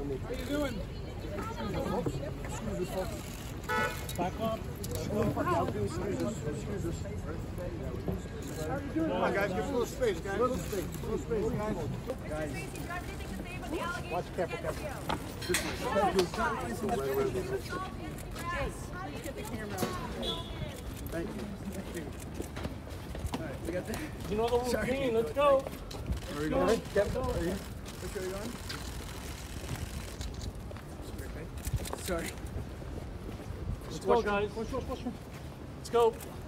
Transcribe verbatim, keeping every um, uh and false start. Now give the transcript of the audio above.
How you doing? Excuse us, folks. Back up. Excuse us. How you doing? Come on, guys. Give us a little space, guys. A little space. A little space, guys. Guys. Spacey, do you have anything to say about the allegations? Watch careful, careful. This way. Thank you. Get the camera. Thank you. Thank you. All right, we got the. You know the routine. Let's go. Where are you going? Kevin, are you? Which way are you going? Sorry. Let's go, guys. Let's go.